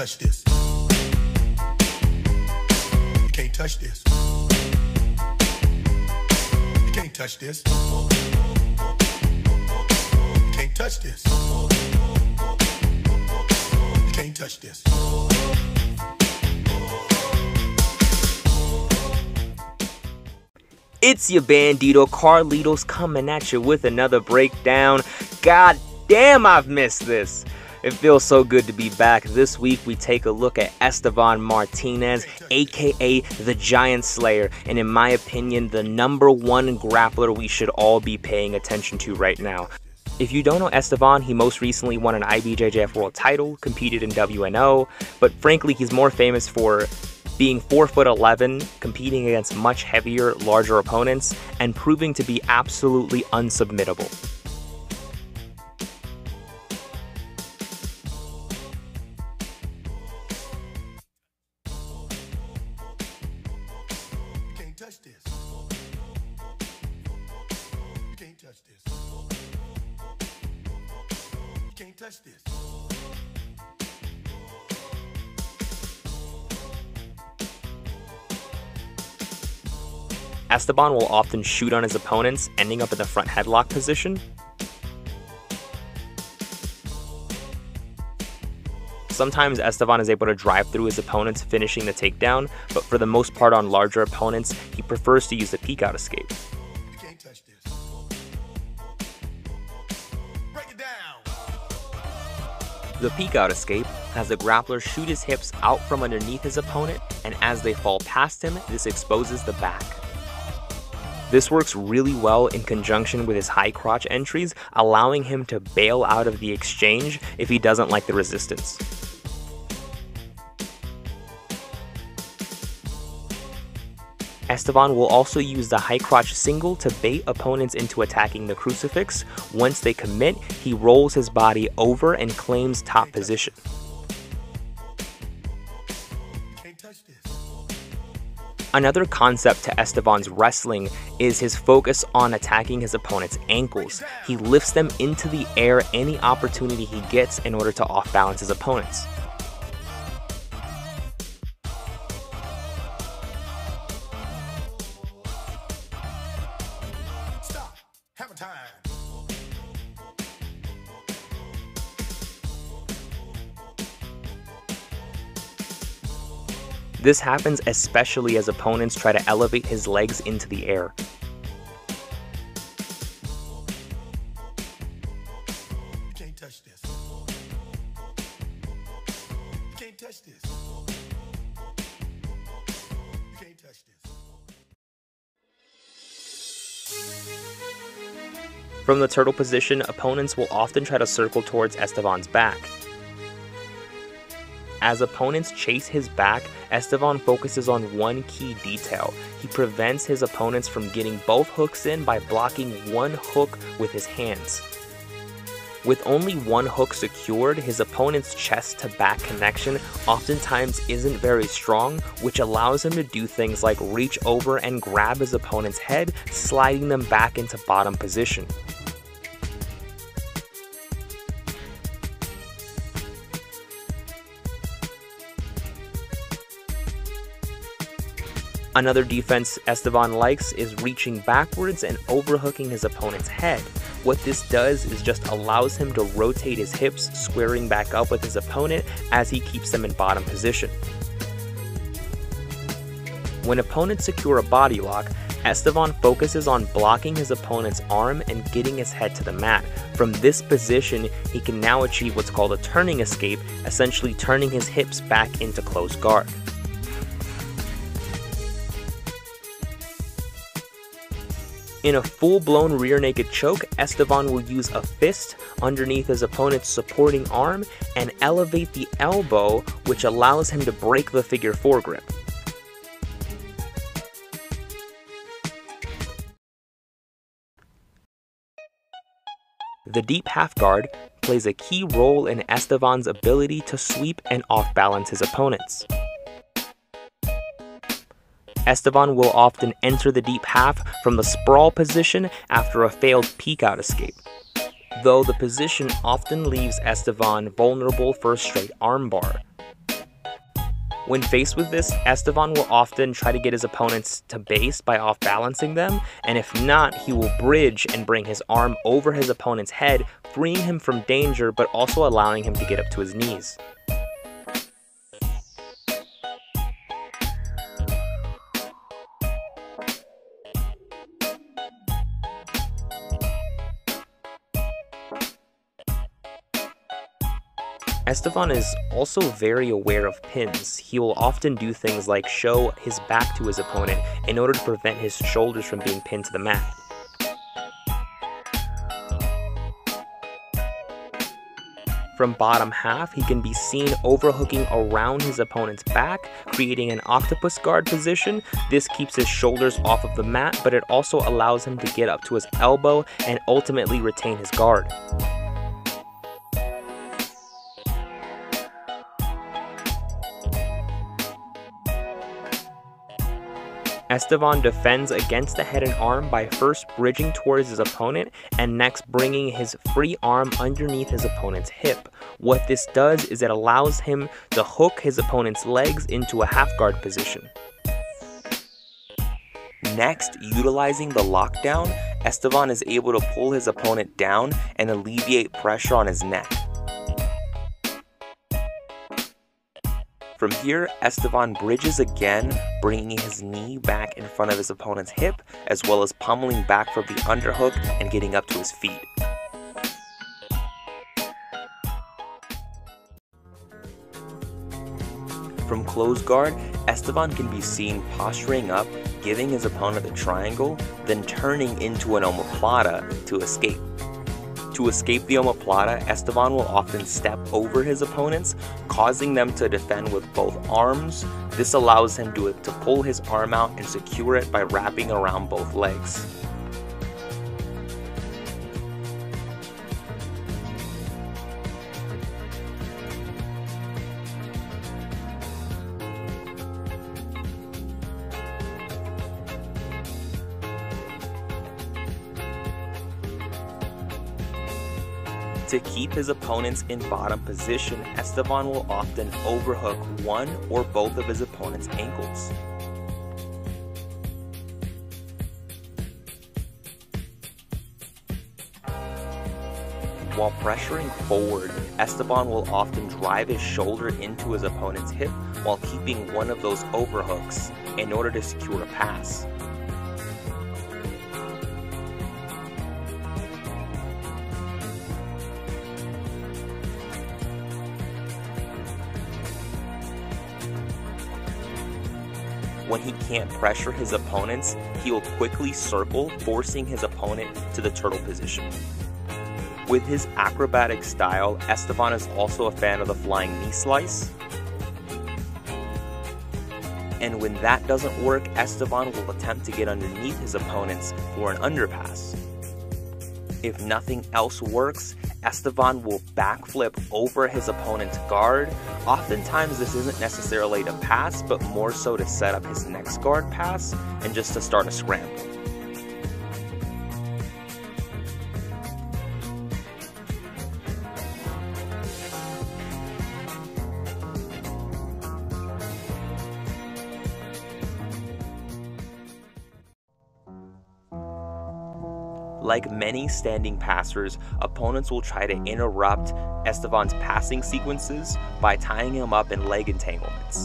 touch this. You can't touch this. You can't touch this. You can't touch this. You can't touch this. It's your Bandito Carlitos coming at you with another breakdown. God damn, I've missed this. It feels so good to be back. This week we take a look at Estevan Martinez, aka the Giant Slayer, and in my opinion, the #1 grappler we should all be paying attention to right now. If you don't know Estevan, he most recently won an IBJJF world title, competed in WNO, but frankly he's more famous for being 4'11", competing against much heavier, larger opponents, and proving to be absolutely unsubmittable. You can't touch this. You can't touch this. You can't touch this. Estevan will often shoot on his opponents, ending up in the front headlock position. Sometimes Estevan is able to drive through his opponents, finishing the takedown, but for the most part on larger opponents, he prefers to use the peek-out escape. You can't touch this. Break it down. The peek-out escape has the grappler shoot his hips out from underneath his opponent, and as they fall past him, this exposes the back. This works really well in conjunction with his high crotch entries, allowing him to bail out of the exchange if he doesn't like the resistance. Estevan will also use the high crotch single to bait opponents into attacking the crucifix. Once they commit, he rolls his body over and claims top position. Can't touch this. Another concept to Estevan's wrestling is his focus on attacking his opponent's ankles. He lifts them into the air any opportunity he gets in order to off-balance his opponents. Stop. Hammer time. This happens especially as opponents try to elevate his legs into the air. You can't touch this. You can't touch this. You can't touch this. From the turtle position, opponents will often try to circle towards Estevan's back. As opponents chase his back, Estevan focuses on one key detail. He prevents his opponents from getting both hooks in by blocking one hook with his hands. With only one hook secured, his opponent's chest to back connection oftentimes isn't very strong, which allows him to do things like reach over and grab his opponent's head, sliding them back into bottom position. Another defense Estevan likes is reaching backwards and overhooking his opponent's head. What this does is just allows him to rotate his hips, squaring back up with his opponent as he keeps them in bottom position. When opponents secure a body lock, Estevan focuses on blocking his opponent's arm and getting his head to the mat. From this position, he can now achieve what's called a turning escape, essentially turning his hips back into closed guard. In a full-blown rear naked choke, Estevan will use a fist underneath his opponent's supporting arm and elevate the elbow, which allows him to break the figure 4 grip. The deep half guard plays a key role in Estevan's ability to sweep and off-balance his opponents. Estevan will often enter the deep half from the sprawl position after a failed peek-out escape, though the position often leaves Estevan vulnerable for a straight armbar. When faced with this, Estevan will often try to get his opponents to base by off-balancing them, and if not, he will bridge and bring his arm over his opponent's head, freeing him from danger but also allowing him to get up to his knees. Estevan is also very aware of pins. He will often do things like show his back to his opponent in order to prevent his shoulders from being pinned to the mat. From bottom half, he can be seen overhooking around his opponent's back, creating an octopus guard position. This keeps his shoulders off of the mat, but it also allows him to get up to his elbow and ultimately retain his guard. Estevan defends against the head and arm by first bridging towards his opponent and next bringing his free arm underneath his opponent's hip. What this does is it allows him to hook his opponent's legs into a half guard position. Next, utilizing the lockdown, Estevan is able to pull his opponent down and alleviate pressure on his neck. From here, Estevan bridges again, bringing his knee back in front of his opponent's hip, as well as pummeling back from the underhook and getting up to his feet. From closed guard, Estevan can be seen posturing up, giving his opponent the triangle, then turning into an omoplata to escape. To escape the omoplata, Estevan will often step over his opponents, causing them to defend with both arms. This allows him to pull his arm out and secure it by wrapping around both legs. To keep his opponents in bottom position, Estevan will often overhook one or both of his opponent's ankles. While pressuring forward, Estevan will often drive his shoulder into his opponent's hip while keeping one of those overhooks in order to secure a pass. When he can't pressure his opponents, he will quickly circle, forcing his opponent to the turtle position. With his acrobatic style, Estevan is also a fan of the flying knee slice. And when that doesn't work, Estevan will attempt to get underneath his opponents for an underpass. If nothing else works, Estevan will backflip over his opponent's guard. Oftentimes this isn't necessarily to pass, but more so to set up his next guard pass and just to start a scramble. Like many standing passers, opponents will try to interrupt Estevan's passing sequences by tying him up in leg entanglements.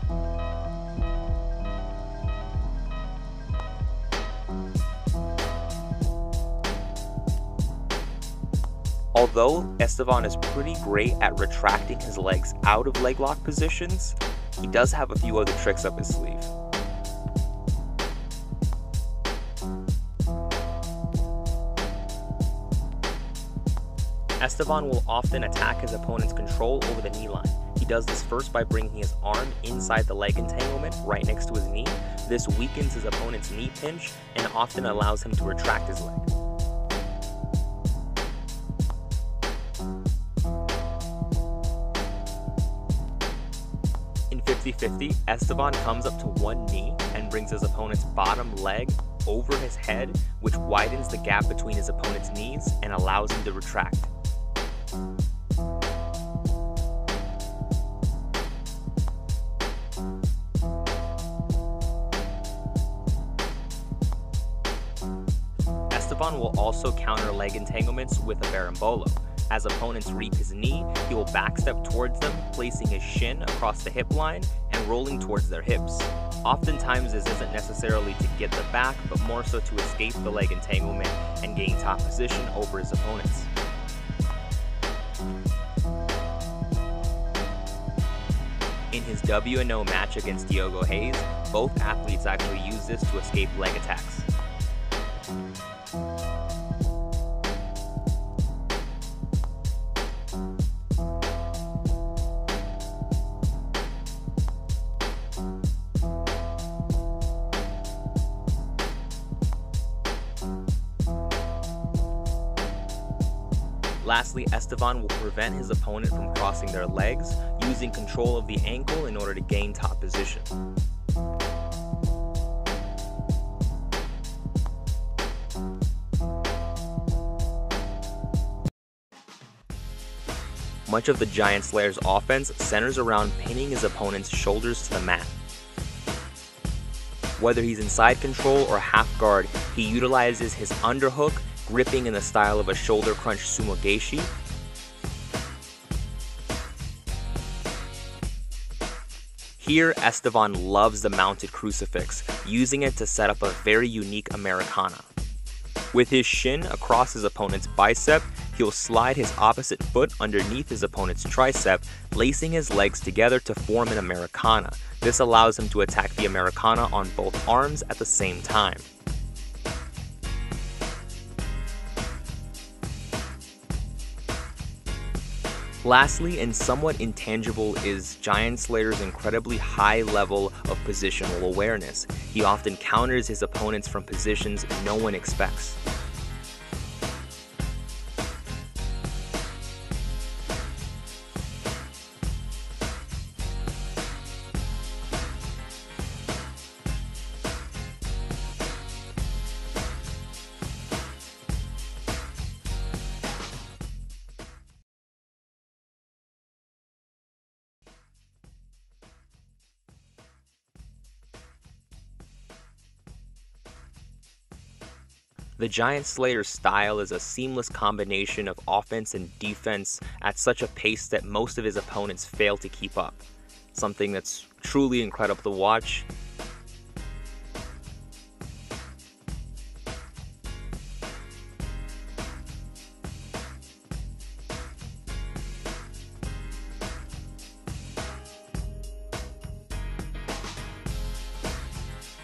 Although Estevan is pretty great at retracting his legs out of leg lock positions, he does have a few other tricks up his sleeve. Estevan will often attack his opponent's control over the knee line. He does this first by bringing his arm inside the leg entanglement right next to his knee. This weakens his opponent's knee pinch and often allows him to retract his leg. In 50-50, Estevan comes up to one knee and brings his opponent's bottom leg over his head, which widens the gap between his opponent's knees and allows him to retract. Estevan will also counter leg entanglements with a berimbolo. As opponents reap his knee, he will backstep towards them, placing his shin across the hip line and rolling towards their hips. Oftentimes this isn't necessarily to get the back, but more so to escape the leg entanglement and gain top position over his opponents. In his W&O match against Diogo Hayes, both athletes actually used this to escape leg attacks. Lastly, Estevan will prevent his opponent from crossing their legs, using control of the ankle in order to gain top position. Much of the Giant Slayer's offense centers around pinning his opponent's shoulders to the mat. Whether he's in side control or half guard, he utilizes his underhook, gripping in the style of a shoulder crunch sumogeshi. Here, Estevan loves the mounted crucifix, using it to set up a very unique Americana. With his shin across his opponent's bicep, he'll slide his opposite foot underneath his opponent's tricep, lacing his legs together to form an Americana. This allows him to attack the Americana on both arms at the same time. Lastly, and somewhat intangible, is Giant Slayer's incredibly high level of positional awareness. He often counters his opponents from positions no one expects. The Giant Slayer's style is a seamless combination of offense and defense at such a pace that most of his opponents fail to keep up. Something that's truly incredible to watch.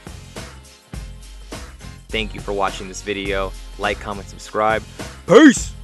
Thank you for watching this video. Like, comment, subscribe. Peace!